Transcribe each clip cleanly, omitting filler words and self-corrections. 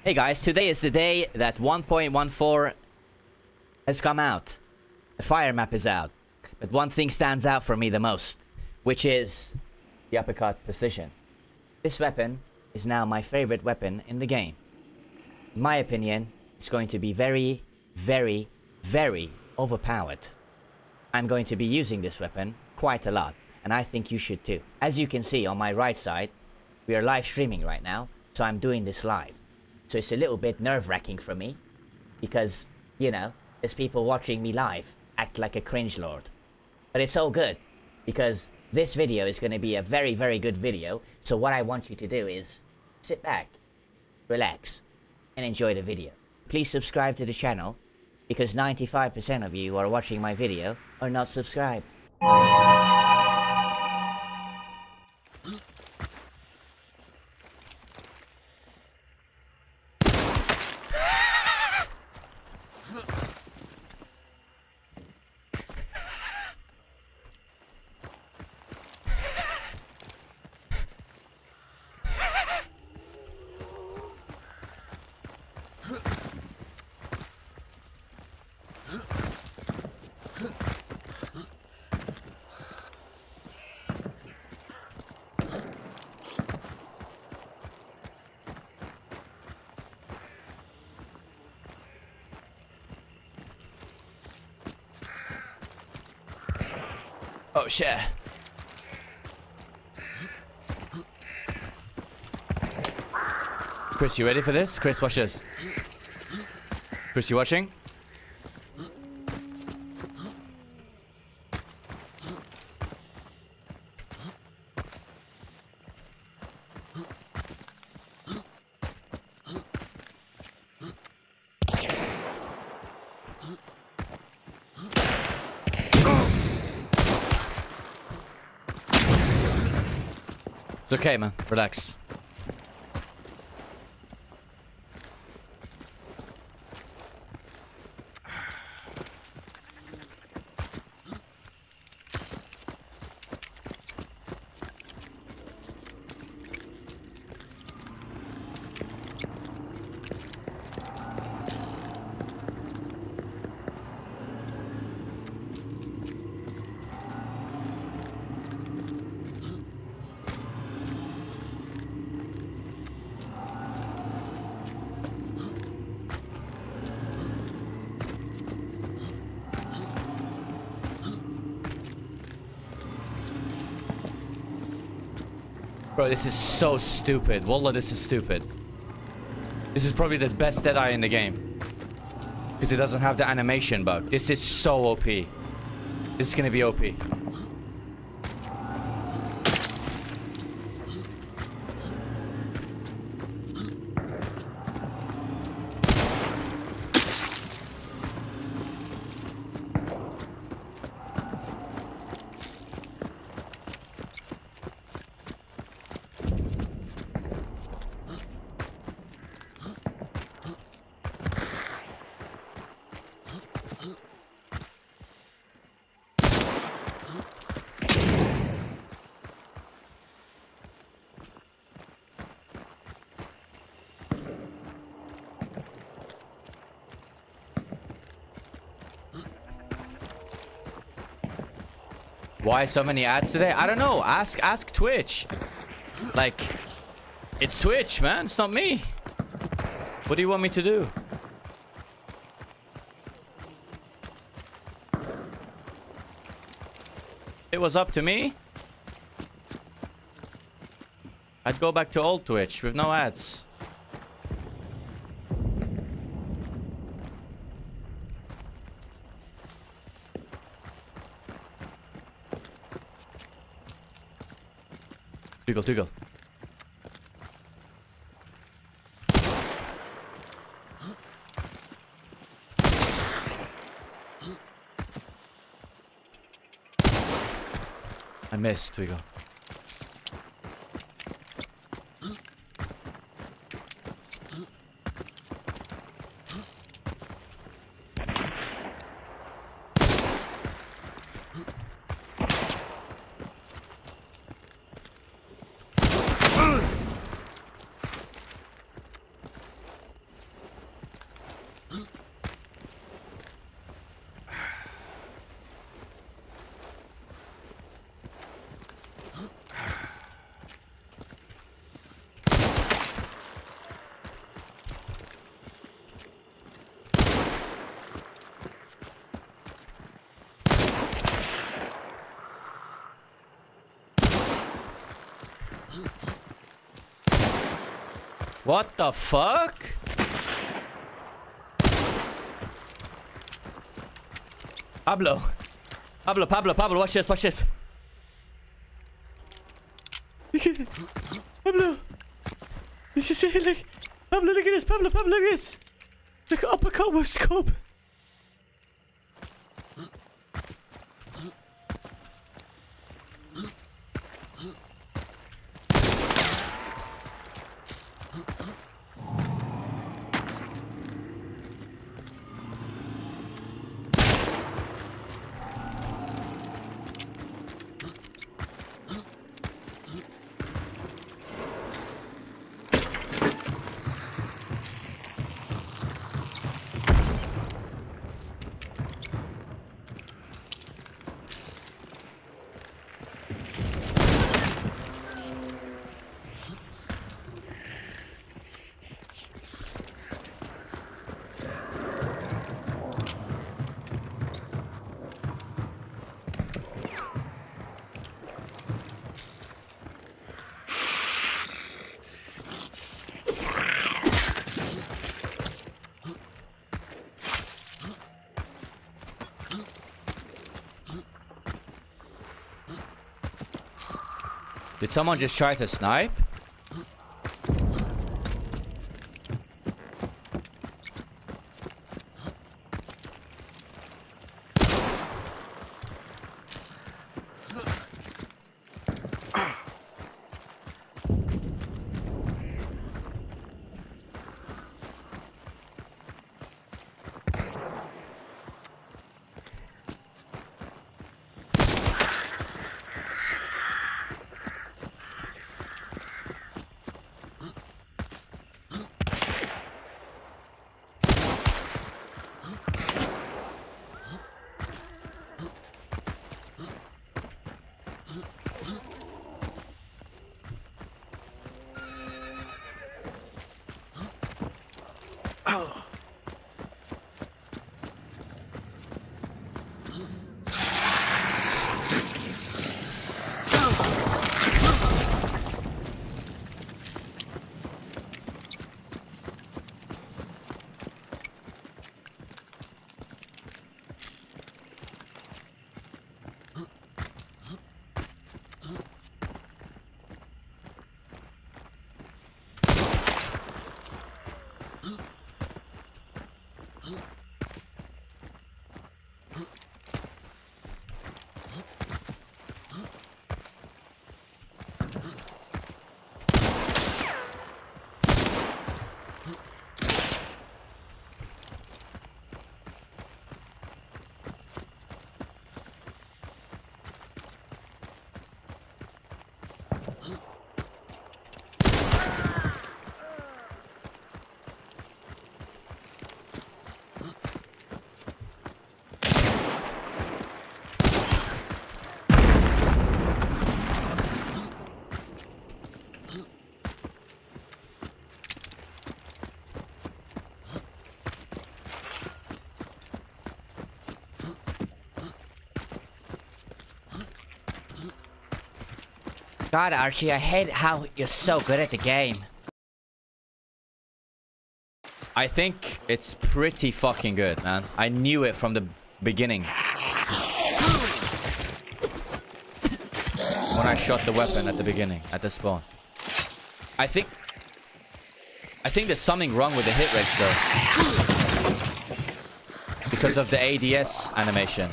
Hey guys, today is the day that 1.14 has come out. The fire map is out. But one thing stands out for me the most, which is the uppercut precision. This weapon is now my favorite weapon in the game. In my opinion, it's going to be very, very, very overpowered. I'm going to be using this weapon quite a lot, and I think you should too. As you can see on my right side, we are live streaming right now, so I'm doing this live. So it's a little bit nerve-wracking for me, because, you know, there's people watching me live act like a cringe lord. But it's all good, because this video is going to be a very, very good video, so what I want you to do is sit back, relax, and enjoy the video. Please subscribe to the channel, because 95% of you who are watching my video are not subscribed. Oh shit. Chris, you ready for this? Chris, watch this. Chris, you watching? It's okay, man. Relax. Bro, this is so stupid. Wallah, this is stupid. This is probably the best Deadeye in the game. Because it doesn't have the animation bug. This is so OP. This is gonna be OP. Why so many ads today? I don't know. Ask Twitch. Like, it's Twitch, man. It's not me. What do you want me to do? If it was up to me, I'd go back to old Twitch with no ads. Tuggle. I missed, Twigo. What the fuck? Pablo. Pablo, watch this, watch this. Pablo. Did you see it? Like, Pablo, look at this. Pablo, look at this. Look, uppercut with scope. Did someone just try to snipe? God, Archie, I hate how you're so good at the game. I think it's pretty fucking good, man. I knew it from the beginning. When I shot the weapon at the beginning, at the spawn. I think there's something wrong with the hit range, though. Because of the ADS animation.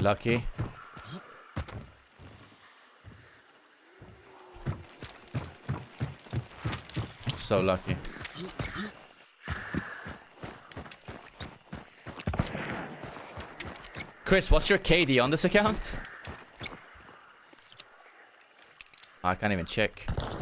Lucky. So lucky. Chris, what's your KD on this account? I can't even check.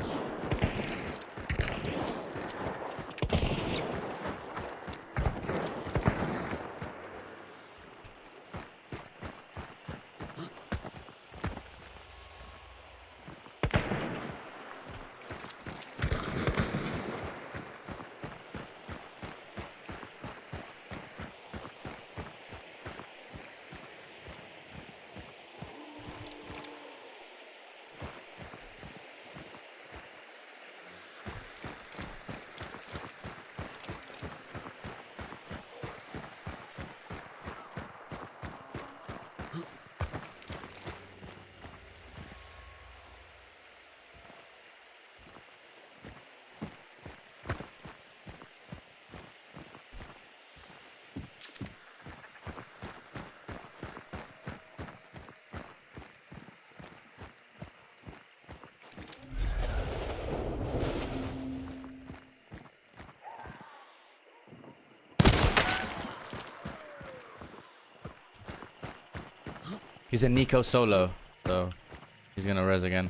He's a Nico solo, so he's gonna res again.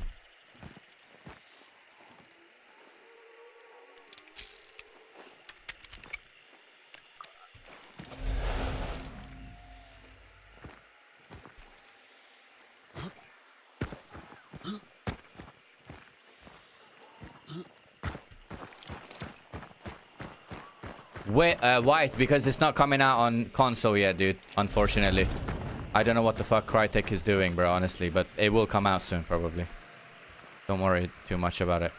Wait, White, because it's not coming out on console yet, dude. Unfortunately. I don't know what the fuck Crytek is doing, bro, honestly, but it will come out soon, probably. Don't worry too much about it.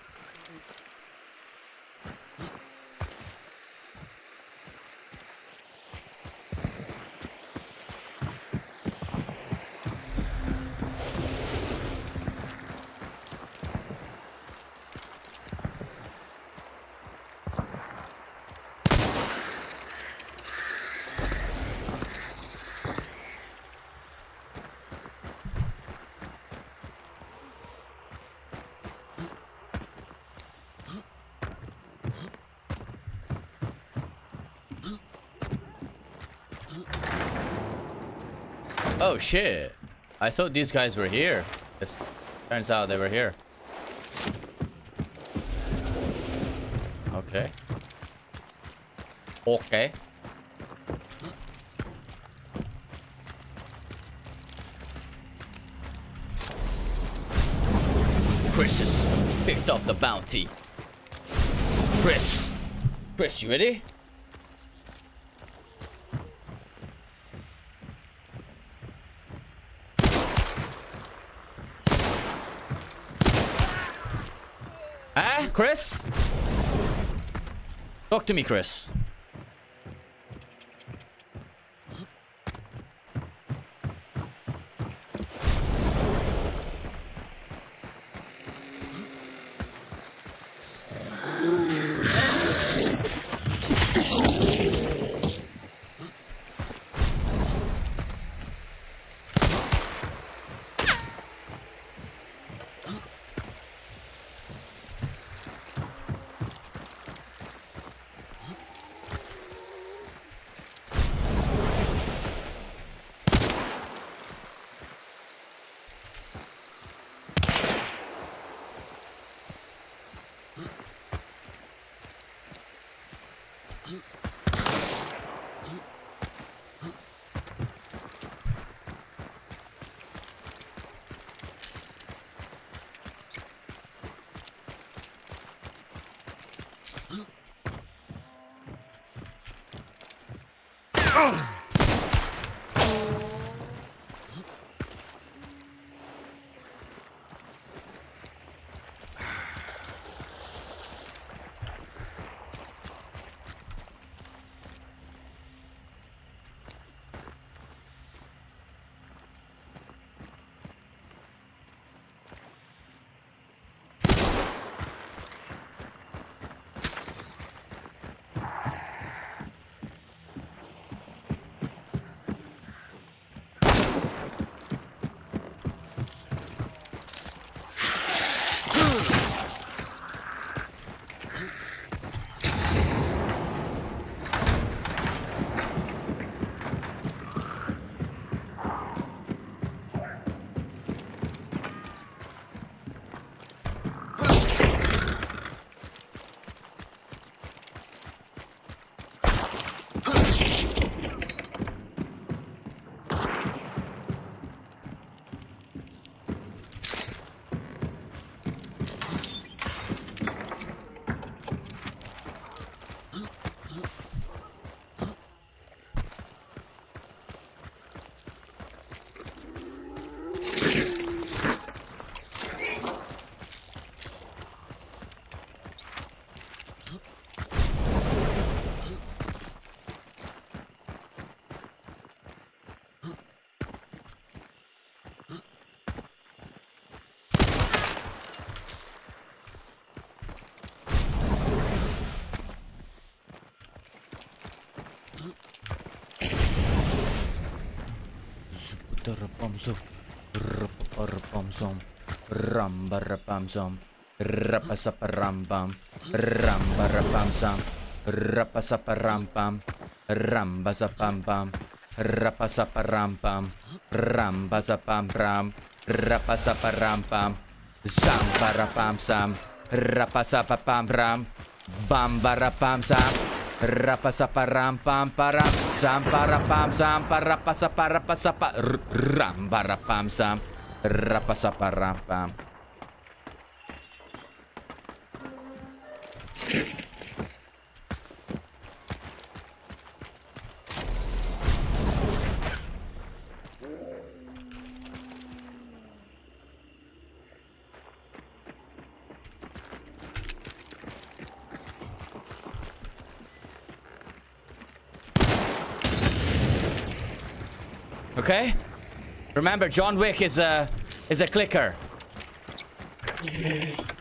Oh shit. I thought these guys were here. It turns out they were here. Okay. Okay. Chris has picked up the bounty. Chris. Chris, you ready? Chris? Talk to me, Chris. Rapapamzum. Rapapamzum. Rambarapamzum. Rapasaparambam. Rambarapamzam. Rapasaparampam. Rambazapambam. Rapasaparampam. Rambazapambram. Rapasaparampam. Zambarapamsam. Rapasapapambram. Bambarapamsam. Rapasaparampam param. Zambarapamsam. Parapasaparapasapa. Rambarapamsam. Rapasaparampam. Okay? Remember, John Wick is a clicker.